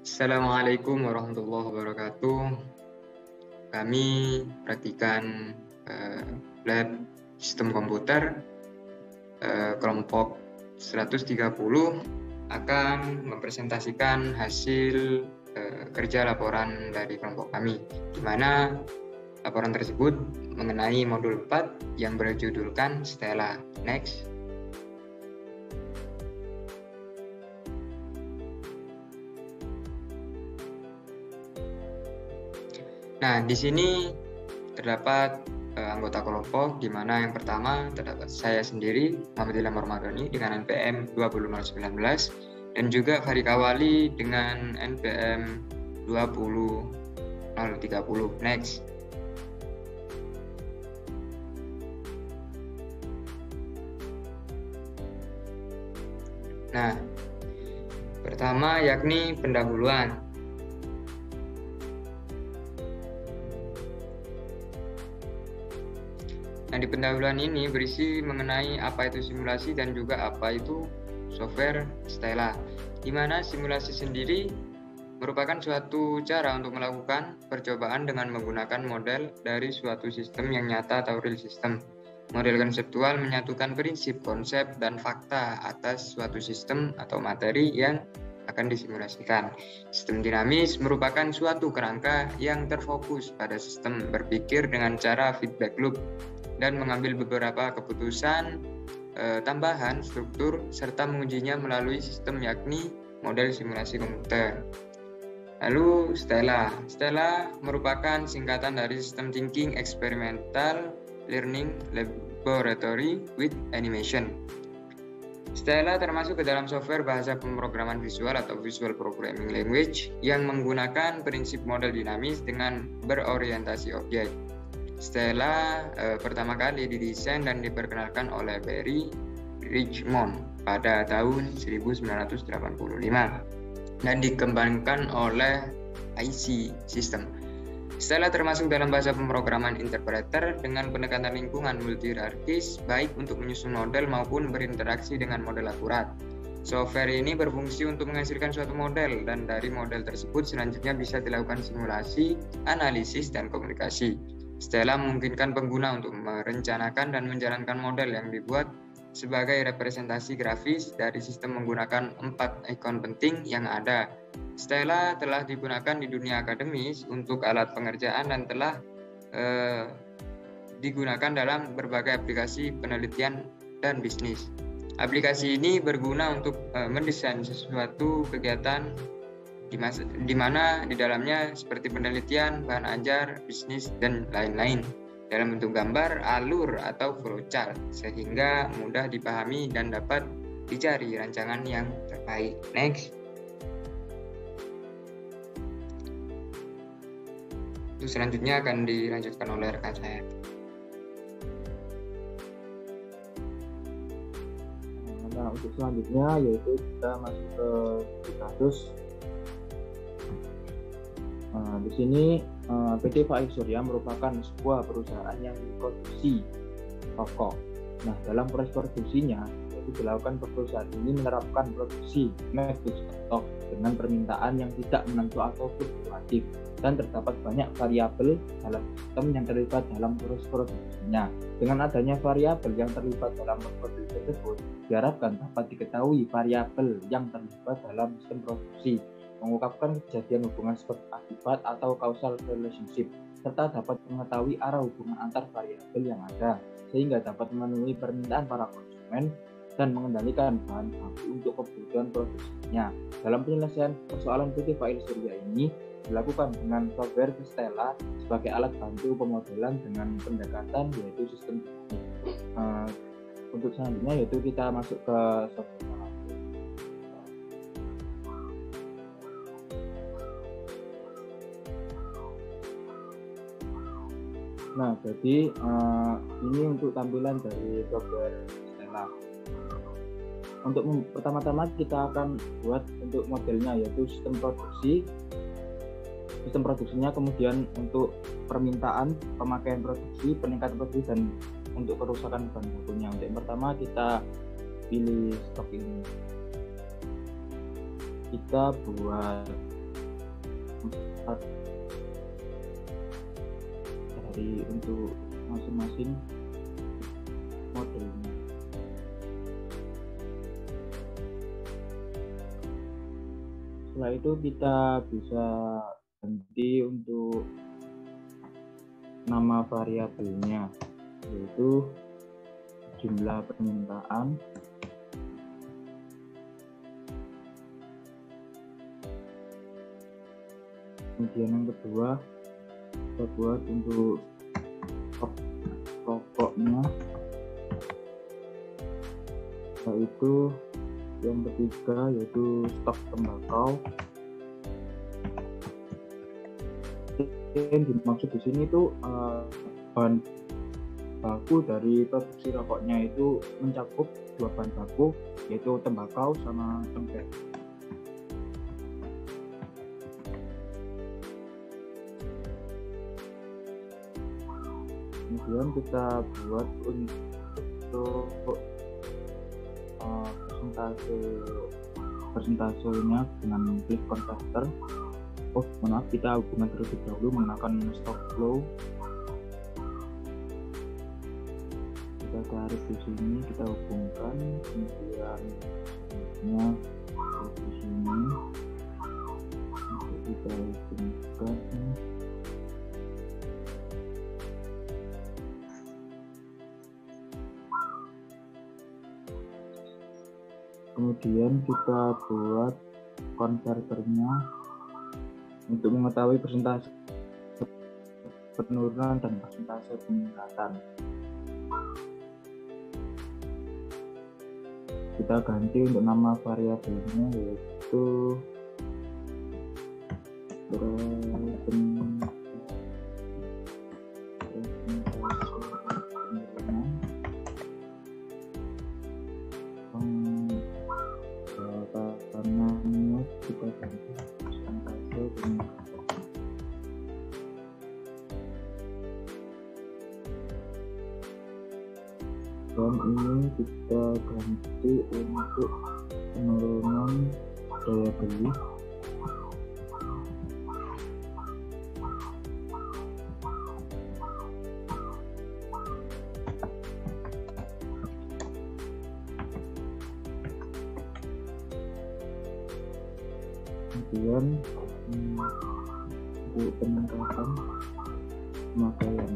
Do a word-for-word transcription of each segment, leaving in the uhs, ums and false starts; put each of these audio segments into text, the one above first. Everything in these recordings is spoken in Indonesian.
Assalamualaikum warahmatullahi wabarakatuh. Kami praktikan uh, lab sistem komputer uh, kelompok seratus tiga puluh akan mempresentasikan hasil uh, kerja laporan dari kelompok kami, di mana laporan tersebut mengenai modul empat yang berjudulkan Stella. Next. Nah, di sini terdapat uh, anggota kelompok, di mana yang pertama terdapat saya sendiri, Muhammad Ilham Ramadhani dengan N P M dua puluh nol satu sembilan, dan juga Farika Wali dengan N P M dua puluh nol tiga puluh. Next. Nah, pertama yakni pendahuluan. Nah, di pendahuluan ini berisi mengenai apa itu simulasi dan juga apa itu software Stella, di mana simulasi sendiri merupakan suatu cara untuk melakukan percobaan dengan menggunakan model dari suatu sistem yang nyata atau real system. Model konseptual menyatukan prinsip, konsep, dan fakta atas suatu sistem atau materi yang akan disimulasikan. Sistem dinamis merupakan suatu kerangka yang terfokus pada sistem berpikir dengan cara feedback loop dan mengambil beberapa keputusan e, tambahan struktur serta mengujinya melalui sistem yakni model simulasi komputer. Lalu Stella. Stella merupakan singkatan dari System Thinking Experimental Learning Laboratory with Animation. Stella termasuk ke dalam software bahasa pemrograman visual atau Visual Programming Language yang menggunakan prinsip model dinamis dengan berorientasi objek. Stella eh, pertama kali didesain dan diperkenalkan oleh Barry Richmond pada tahun seribu sembilan ratus delapan puluh lima dan dikembangkan oleh I C System. Stella termasuk dalam bahasa pemrograman interpreter dengan pendekatan lingkungan multi-hierarkis, baik untuk menyusun model maupun berinteraksi dengan model akurat. Software ini berfungsi untuk menghasilkan suatu model, dan dari model tersebut selanjutnya bisa dilakukan simulasi, analisis, dan komunikasi. Stella memungkinkan pengguna untuk merencanakan dan menjalankan model yang dibuat sebagai representasi grafis dari sistem menggunakan empat ikon penting yang ada. Stella telah digunakan di dunia akademis untuk alat pengerjaan dan telah eh, digunakan dalam berbagai aplikasi penelitian dan bisnis. Aplikasi ini berguna untuk eh, mendesain sesuatu kegiatan di, masa, di mana di dalamnya seperti penelitian, bahan ajar, bisnis, dan lain-lain dalam bentuk gambar, alur, atau flowchart sehingga mudah dipahami dan dapat dicari rancangan yang terbaik. Next. Itu selanjutnya akan dilanjutkan oleh rekan saya. Nah, untuk selanjutnya yaitu kita masuk ke kasus. Nah, di sini uh, P T Faik Surya merupakan sebuah perusahaan yang memproduksi rokok. Nah, dalam proses produksinya yaitu dilakukan perusahaan ini menerapkan produksi make to stock dengan permintaan yang tidak menentu atau fluktuatif, dan terdapat banyak variabel dalam sistem yang terlibat dalam proses produksinya. Dengan adanya variabel yang terlibat dalam produksi tersebut, diharapkan dapat diketahui variabel yang terlibat dalam sistem produksi, mengungkapkan kejadian hubungan sebab akibat atau causal relationship, serta dapat mengetahui arah hubungan antar variabel yang ada, sehingga dapat memenuhi permintaan para konsumen dan mengendalikan bahan baku untuk kebutuhan produksinya. Dalam penyelesaian persoalan P T Faik Surya ini dilakukan dengan software Stella sebagai alat bantu pemodelan dengan pendekatan yaitu sistem teknik. Uh, untuk selanjutnya yaitu kita masuk ke software. Nah, jadi uh, ini untuk tampilan dari software Stella. Untuk pertama-tama kita akan buat untuk modelnya yaitu sistem produksi. Sistem produksinya, kemudian untuk permintaan, pemakaian produksi, peningkatan produksi, dan untuk kerusakan bahan bakunya. Untuk yang pertama kita pilih stok ini. Kita buat dari untuk masing-masing modelnya. Setelah itu kita bisa ganti untuk nama variabelnya, yaitu jumlah permintaan kemudian yang kedua kita buat untuk stok rokoknya, yaitu yang ketiga yaitu stok tembakau. Yang dimaksud di sini itu uh, bahan baku dari produksi rokoknya itu mencakup dua bahan baku, yaitu tembakau sama cengkeh. Kemudian kita buat untuk uh, persentase persentasenya dengan klik converter. Oh, maaf, kita hubungan terlebih dahulu menggunakan stock flow. Kita tarik di sini, kita hubungkan, kemudian selanjutnya di sini kita hubungkan. Kemudian kita buat konverternya untuk mengetahui persentase penurunan dan persentase peningkatan. Kita ganti untuk nama variabelnya yaitu persentase penurunan. Kita ganti persentase peningkatan. Dan ini kita ganti untuk penurunan daya beli. Kemudian hmm, untuk peningkatan pemakaian.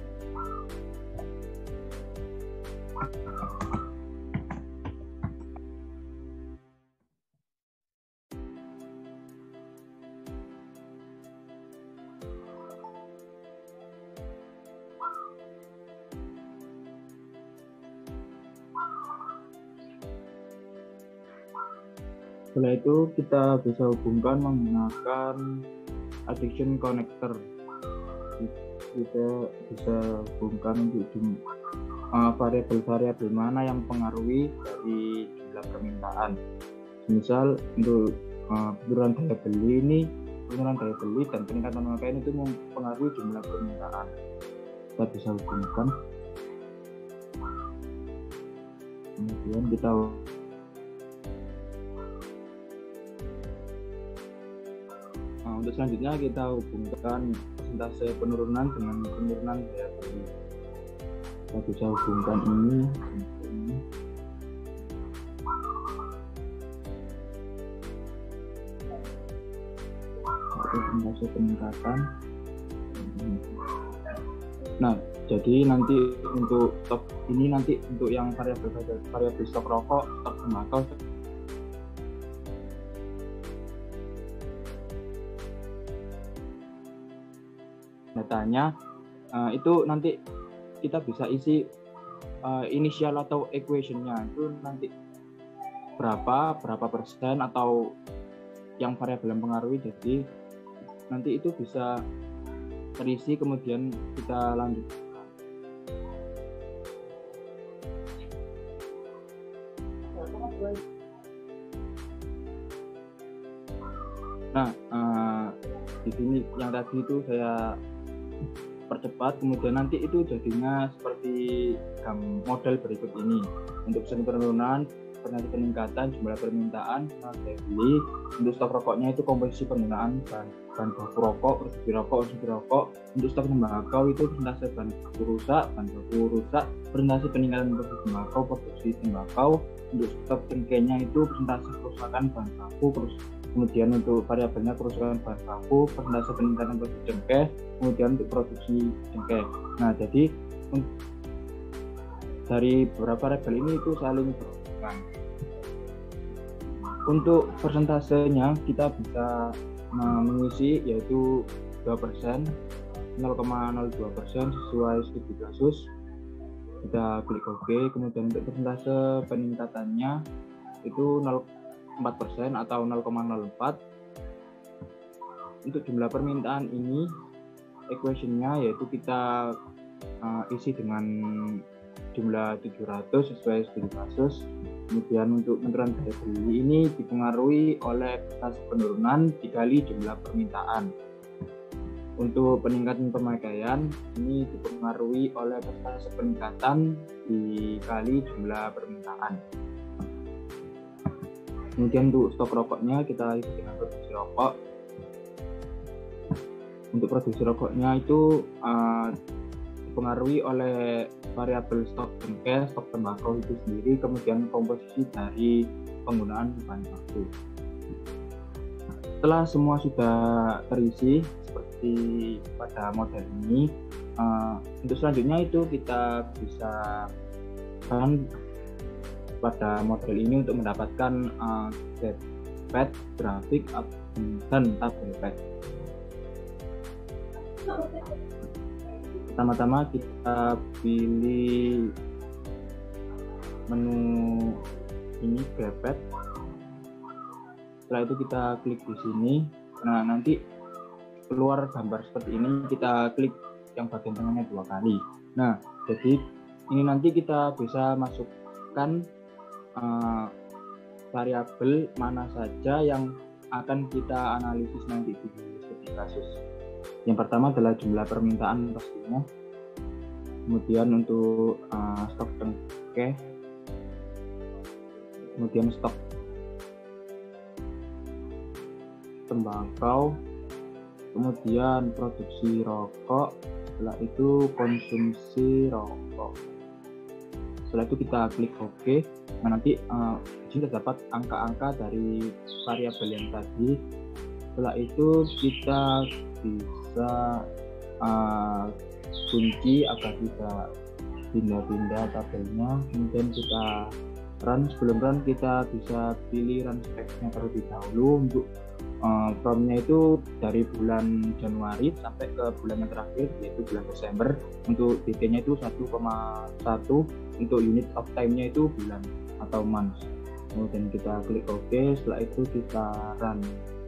Setelah itu kita bisa hubungkan menggunakan addition connector. Kita bisa hubungkan untuk uh, variabel-variabel mana yang mempengaruhi dari jumlah permintaan. Misal untuk uh, penurunan daya beli ini, penurunan daya beli dan peningkatan pemakaian itu mempengaruhi jumlah permintaan. Kita bisa hubungkan. Kemudian kita Nah, untuk selanjutnya kita hubungkan persentase penurunan dengan penurunan daya beli. Kita bisa hubungkan ini, ini. Persentase peningkatan. Nah, jadi nanti untuk stok ini nanti untuk yang variabel variabel stok rokok, stok tembakau, datanya uh, itu nanti kita bisa isi uh, inisial atau equation-nya itu nanti berapa berapa persen atau yang variabel yang mempengaruhi, jadi nanti itu bisa terisi kemudian kita lanjut. Nah, uh, di sini yang tadi itu saya percepat, kemudian nanti itu jadinya seperti model berikut ini. Untuk persen penurunan, presentasi peningkatan jumlah permintaan sama daya beli. Untuk stok rokoknya itu komposisi penggunaan bahan, bahan baku rokok, produksi rokok, konsumsi rokok. Untuk stok tembakau itu persentase bahan baku rusak, bahan baku rusak, persentase peningkatan produksi tembakau, produksi tembakau. Untuk stok cengkehnya itu persentase kerusakan bahan baku, kemudian untuk variabelnya kerusakan bahan baku, persentase peningkatan produksi cengkeh, kemudian untuk produksi cengkeh. Nah, jadi dari beberapa label ini itu saling berhubungan. Untuk persentasenya kita bisa mengisi yaitu dua persen, nol koma nol dua persen sesuai studi kasus. Kita klik OK. Kemudian untuk persentase peningkatannya itu nol koma empat persen atau nol koma nol empat. Untuk jumlah permintaan ini equation-nya yaitu kita uh, isi dengan jumlah tujuh ratus sesuai studi kasus. Kemudian untuk penurunan daya beli ini dipengaruhi oleh persentase penurunan dikali jumlah permintaan. Untuk peningkatan pemakaian ini dipengaruhi oleh persentase peningkatan dikali jumlah permintaan. Kemudian untuk stok rokoknya kita isi dengan produksi rokok. Untuk produksi rokoknya itu uh, dipengaruhi oleh variabel stok cengkeh, stok tembakau itu sendiri, kemudian komposisi dari penggunaan bahan baku. Setelah semua sudah terisi seperti pada model ini, uh, untuk selanjutnya itu kita bisa kan pada model ini untuk mendapatkan uh, pad, grafik, dan tabel pad. Pertama-tama kita pilih menu ini graph. Setelah itu kita klik di sini. Nah, nanti keluar gambar seperti ini, kita klik yang bagian tengahnya dua kali. Nah, jadi ini nanti kita bisa masukkan uh, variabel mana saja yang akan kita analisis nanti di studi kasus. Yang pertama adalah jumlah permintaan pastinya, kemudian untuk uh, stok cengkeh, kemudian stok tembakau, kemudian produksi rokok, setelah itu konsumsi rokok. Setelah itu kita klik OK. Nah, nanti uh, di sini terdapat angka-angka dari variabel yang tadi. Setelah itu kita bisa uh, kunci agar tidak pindah-pindah tabelnya. Kemudian kita run. Sebelum run kita bisa pilih run speknya terlebih dahulu. Untuk uh, from-nya itu dari bulan Januari sampai ke bulan yang terakhir yaitu bulan Desember. Untuk D T-nya itu satu koma satu. Untuk unit of time-nya itu bulan atau months. Kemudian kita klik OK. Setelah itu kita run.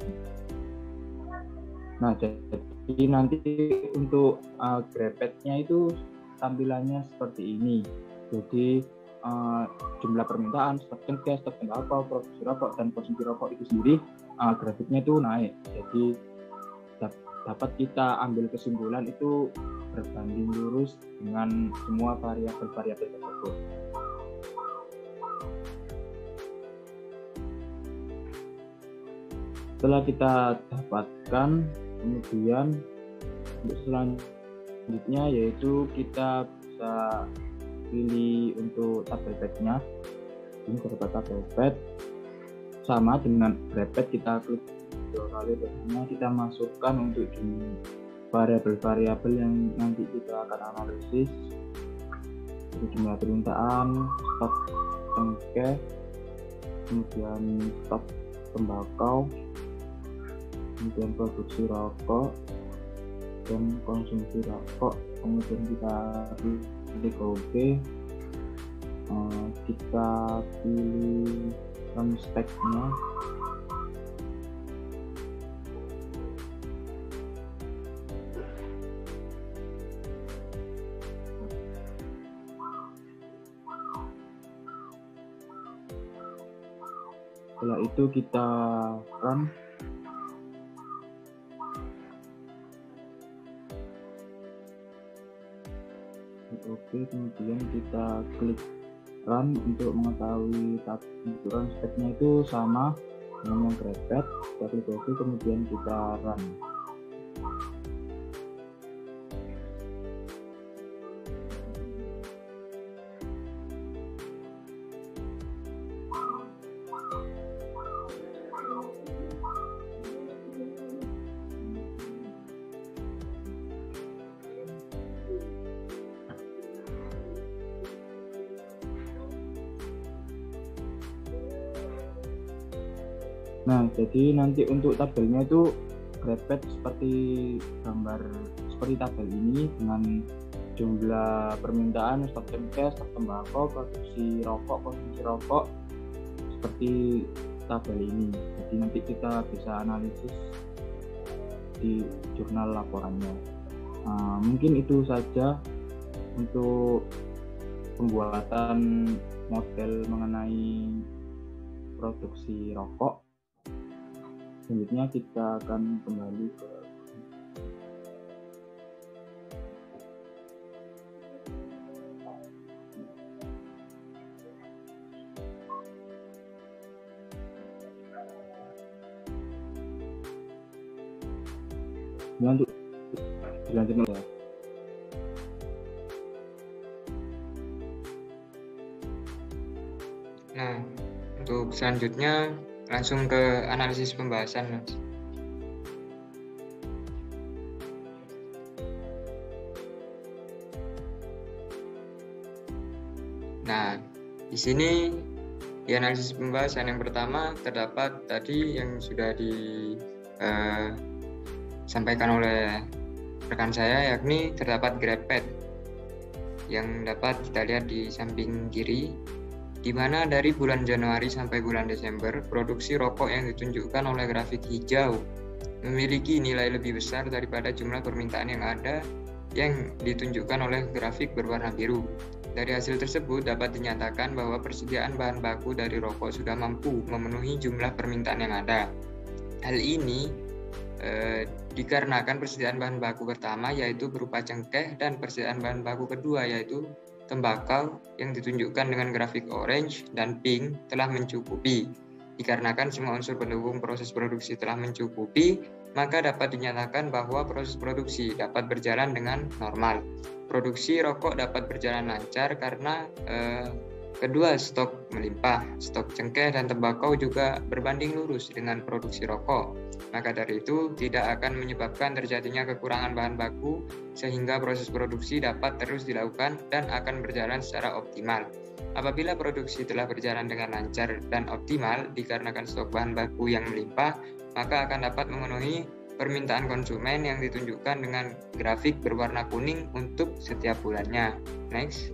Nah, jadi nanti untuk uh, graph-nya itu tampilannya seperti ini. Jadi uh, jumlah permintaan, stok cengkeh, stok tembakau, produksi rokok, dan konsumsi rokok itu sendiri uh, grafiknya itu naik. Jadi dapat kita ambil kesimpulan itu berbanding lurus dengan semua variabel-variabel tersebut. Setelah kita dapatkan, kemudian untuk selanjutnya yaitu kita bisa pilih untuk tabel pad-nya. Ini terdapat tabel pad sama dengan graph pad, kita klik dua kali, biasanya kita masukkan untuk variabel-variabel yang nanti kita akan analisis. Jadi jumlah permintaan, stok cengkeh, kemudian stok tembakau, kemudian produksi rokok dan konsumsi rokok. Kemudian kita klik OK. uh, kita pilih run spec-nya. Setelah itu kita run. Oke, kemudian kita klik run untuk mengetahui aturan speknya itu sama dengan yang grepet, kita klik OK, kemudian kita run. Nah, jadi nanti untuk tabelnya itu grepet seperti gambar seperti tabel ini dengan jumlah permintaan, stok cengkeh, stok tembakau, produksi rokok, konsumsi rokok seperti tabel ini. Jadi nanti kita bisa analisis di jurnal laporannya. Nah, mungkin itu saja untuk pembuatan model mengenai produksi rokok. Selanjutnya kita akan kembali ke ya, untuk selanjutnya. Nah, untuk selanjutnya langsung ke analisis pembahasan, Mas. Nah, di sini di analisis pembahasan yang pertama terdapat tadi yang sudah disampaikan oleh rekan saya, yakni terdapat grepet yang dapat kita lihat di samping kiri, di mana dari bulan Januari sampai bulan Desember, produksi rokok yang ditunjukkan oleh grafik hijau memiliki nilai lebih besar daripada jumlah permintaan yang ada yang ditunjukkan oleh grafik berwarna biru. Dari hasil tersebut dapat dinyatakan bahwa persediaan bahan baku dari rokok sudah mampu memenuhi jumlah permintaan yang ada. Hal ini eh, dikarenakan persediaan bahan baku pertama yaitu berupa cengkeh dan persediaan bahan baku kedua yaitu tembakau yang ditunjukkan dengan grafik orange dan pink telah mencukupi. Dikarenakan semua unsur pendukung proses produksi telah mencukupi, maka dapat dinyatakan bahwa proses produksi dapat berjalan dengan normal. Produksi rokok dapat berjalan lancar karena eh, kedua stok melimpah, stok cengkeh dan tembakau juga berbanding lurus dengan produksi rokok. Maka dari itu tidak akan menyebabkan terjadinya kekurangan bahan baku sehingga proses produksi dapat terus dilakukan dan akan berjalan secara optimal. Apabila produksi telah berjalan dengan lancar dan optimal dikarenakan stok bahan baku yang melimpah, maka akan dapat memenuhi permintaan konsumen yang ditunjukkan dengan grafik berwarna kuning untuk setiap bulannya. Next.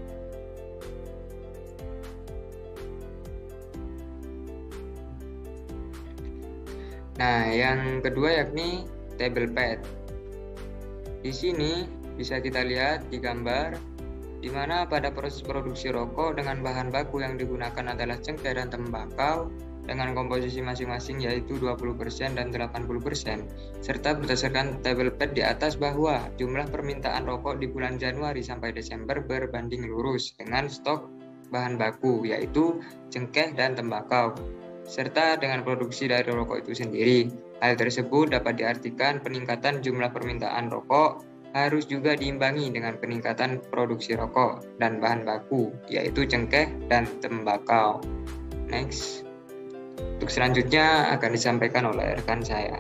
Nah, yang kedua yakni table pad. Di sini bisa kita lihat di gambar di mana pada proses produksi rokok dengan bahan baku yang digunakan adalah cengkeh dan tembakau dengan komposisi masing-masing yaitu dua puluh persen dan delapan puluh persen, serta berdasarkan table pad di atas bahwa jumlah permintaan rokok di bulan Januari sampai Desember berbanding lurus dengan stok bahan baku yaitu cengkeh dan tembakau, serta dengan produksi dari rokok itu sendiri. Hal tersebut dapat diartikan peningkatan jumlah permintaan rokok harus juga diimbangi dengan peningkatan produksi rokok dan bahan baku, yaitu cengkeh dan tembakau. Next. Untuk selanjutnya akan disampaikan oleh rekan saya.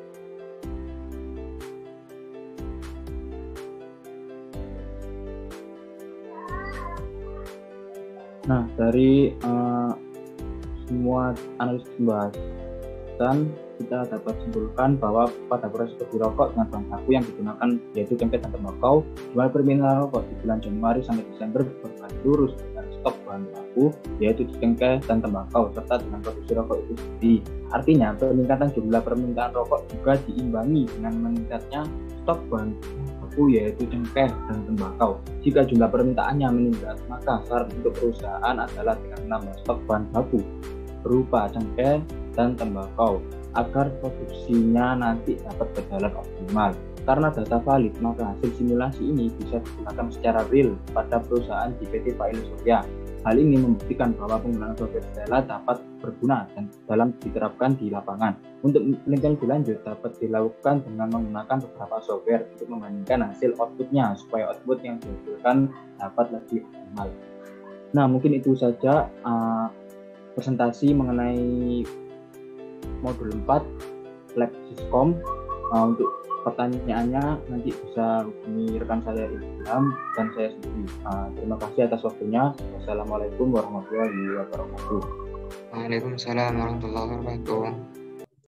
Nah, dari uh, semua analisis pembahasan kita dapat simpulkan bahwa pada proses produksi rokok dengan bahan baku yang digunakan yaitu cengkeh dan tembakau, jumlah permintaan rokok di bulan Januari sampai Desember berbanding lurus dengan stok bahan baku yaitu cengkeh dan tembakau serta dengan produksi rokok itu sendiri. Artinya peningkatan jumlah permintaan rokok juga diimbangi dengan meningkatnya stok bahan baku yaitu cengkeh dan tembakau. Jika jumlah permintaannya meningkat, maka saran untuk perusahaan adalah dengan menambah stok bahan baku berupa cengkeh dan tembakau agar produksinya nanti dapat berjalan optimal. Karena data valid, maka hasil simulasi ini bisa digunakan secara real pada perusahaan di P T Fail Surya. Hal ini membuktikan bahwa penggunaan software Stella dapat berguna dan dalam diterapkan di lapangan. Untuk penelitian lebih lanjut dapat dilakukan dengan menggunakan beberapa software untuk membandingkan hasil outputnya supaya output yang dihasilkan dapat lebih optimal. Nah, mungkin itu saja uh, presentasi mengenai modul empat Lab Siskom. Uh, untuk pertanyaannya nanti bisa hubungi rekan saya Ilham dan saya sendiri. Uh, terima kasih atas waktunya. Wassalamualaikum warahmatullahi wabarakatuh. Waalaikumsalam warahmatullahi wabarakatuh.